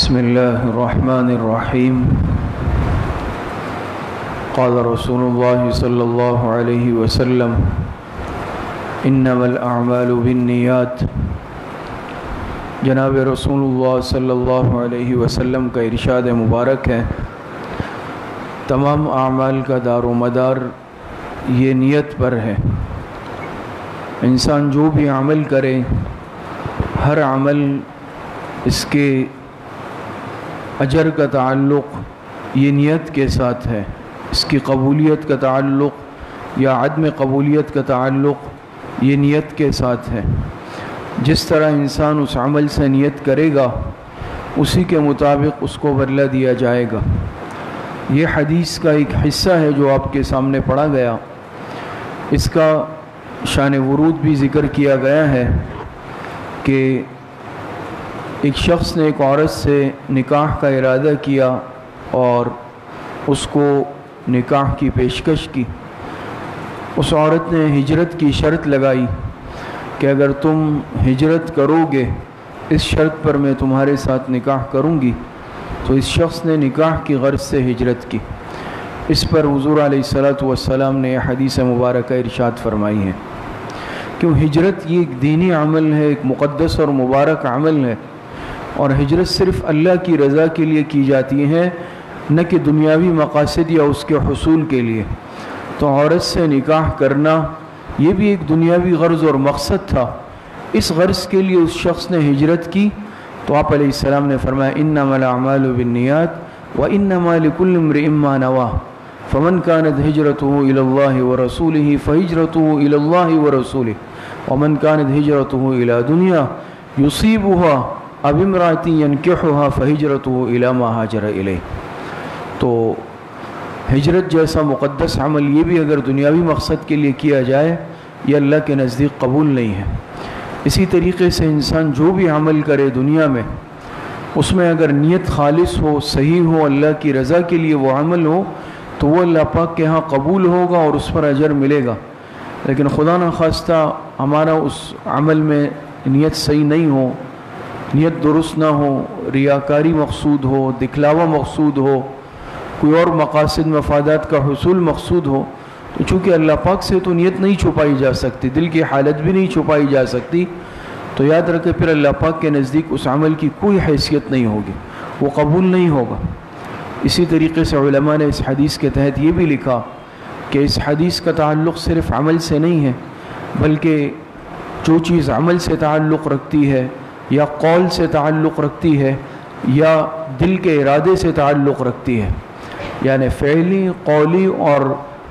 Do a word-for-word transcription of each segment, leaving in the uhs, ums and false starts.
بسم اللہ الرحمن الرحیم قال رسول اللہ صلی اللہ علیہ وسلم انما الاعمال بالنیات۔ جناب رسول اللہ صلی اللہ علیہ وسلم کا ارشاد مبارک ہے، تمام اعمال کا دار و مدار یہ نیت پر ہے۔ انسان جو بھی عمل کرے، ہر عمل اس کے اجر کا تعلق یہ نیت کے ساتھ ہے، اس کی قبولیت کا تعلق یا عدم قبولیت کا تعلق یہ نیت کے ساتھ ہے۔ جس طرح انسان اس عمل سے نیت کرے گا اسی کے مطابق اس کو بدلہ دیا جائے گا۔ یہ حدیث کا ایک حصہ ہے جو آپ کے سامنے پڑھا گیا، اس کا شان ورود بھی ذکر کیا گیا ہے کہ ایک شخص نے ایک عورت سے نکاح کا ارادہ کیا اور اس کو نکاح کی پیشکش کی۔ اس عورت نے ہجرت کی شرط لگائی کہ اگر تم ہجرت کرو گے اس شرط پر میں تمہارے ساتھ نکاح کروں گی۔ تو اس شخص نے نکاح کی غرض سے ہجرت کی۔ اس پر حضور علیہ الصلاۃ والسلام نے یہ حدیث مبارکہ ارشاد فرمائی ہے کہ ہجرت یہ ایک دینی عمل ہے، ایک مقدس اور مبارک عمل ہے، اور ہجرت صرف اللہ کی رضا کے لیے کی جاتی ہے، نہ کہ دنیاوی مقاصد یا اس کے حصول کے لیے۔ تو عورت سے نکاح کرنا یہ بھی ایک دنیاوی غرض اور مقصد تھا، اس غرض کے لیے اس شخص نے ہجرت کی۔ تو آپ علیہ السلام نے فرمایا انما الاعمال بالنیات وانما لکل امرئ ما نوى فمن كانت هجرته الى الله ورسوله فهجرته الى الله ورسوله ومن كانت هجرته الى دنيا يصيبها اب امرأة ينكحها فهجرته الى ما هاجر الیہ۔ تو ہجرت جیسا مقدس عمل یہ بھی اگر دنیاوی مقصد کے لیے کیا جائے یہ اللہ کے نزدیک قبول نہیں ہے۔ اسی طریقے سے انسان جو بھی عمل کرے دنیا میں، اس میں اگر نیت خالص ہو، صحیح ہو، اللہ کی رضا کے لیے وہ عمل ہو تو وہ اللہ پاک کے ہاں قبول ہوگا اور اس پر اجر ملے گا۔ لیکن خدا نخواستہ ہمارا اس عمل میں نیت صحیح نہیں ہو، نیت درست نہ ہو، ریاکاری مقصود ہو، دکھلاوا مقصود ہو، کوئی اور مقاصد مفادات کا حصول مقصود ہو، تو چونکہ اللہ پاک سے تو نیت نہیں چھپائی جا سکتی، دل کی حالت بھی نہیں چھپائی جا سکتی، تو یاد رکھے پھر اللہ پاک کے نزدیک اس عمل کی کوئی حیثیت نہیں ہوگی، وہ قبول نہیں ہوگا۔ اسی طریقے سے علماء نے اس حدیث کے تحت یہ بھی لکھا کہ اس حدیث کا تعلق صرف عمل سے نہیں ہے، بلکہ جو چیز عمل سے تعلق رکھتی ہے یا قول سے تعلق رکھتی ہے یا دل کے ارادے سے تعلق رکھتی ہے، یعنی فعلی، قولی اور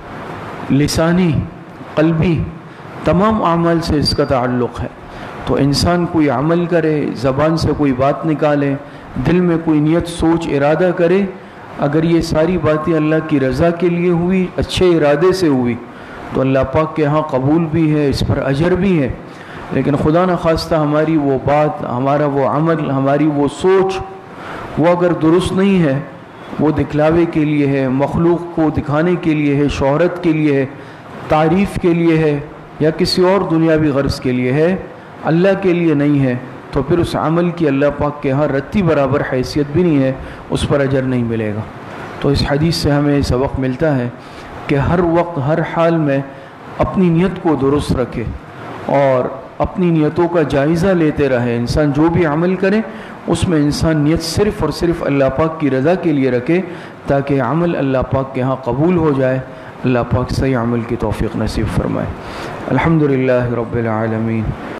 لسانی، قلبی تمام اعمال سے اس کا تعلق ہے۔ تو انسان کوئی عمل کرے، زبان سے کوئی بات نکالے، دل میں کوئی نیت، سوچ، ارادہ کرے، اگر یہ ساری باتیں اللہ کی رضا کے لیے ہوئی، اچھے ارادے سے ہوئی، تو اللہ پاک کے ہاں قبول بھی ہے، اس پر اجر بھی ہے۔ لیکن خدا نخواستہ ہماری وہ بات، ہمارا وہ عمل، ہماری وہ سوچ وہ اگر درست نہیں ہے، وہ دکھلاوے کے لیے ہے، مخلوق کو دکھانے کے لیے ہے، شہرت کے لیے ہے، تعریف کے لیے ہے، یا کسی اور دنیاوی غرض کے لیے ہے، اللہ کے لیے نہیں ہے، تو پھر اس عمل کی اللہ پاک کے ہاں رتی برابر حیثیت بھی نہیں ہے، اس پر اجر نہیں ملے گا۔ تو اس حدیث سے ہمیں سبق ملتا ہے کہ ہر وقت، ہر حال میں اپنی نیت کو درست رکھے اور اپنی نیتوں کا جائزہ لیتے رہے۔ انسان جو بھی عمل کرے اس میں انسان نیت صرف اور صرف اللہ پاک کی رضا کے لیے رکھے تاکہ عمل اللہ پاک کے ہاں قبول ہو جائے۔ اللہ پاک صحیح عمل کی توفیق نصیب فرمائے۔ الحمدللہ رب العالمین۔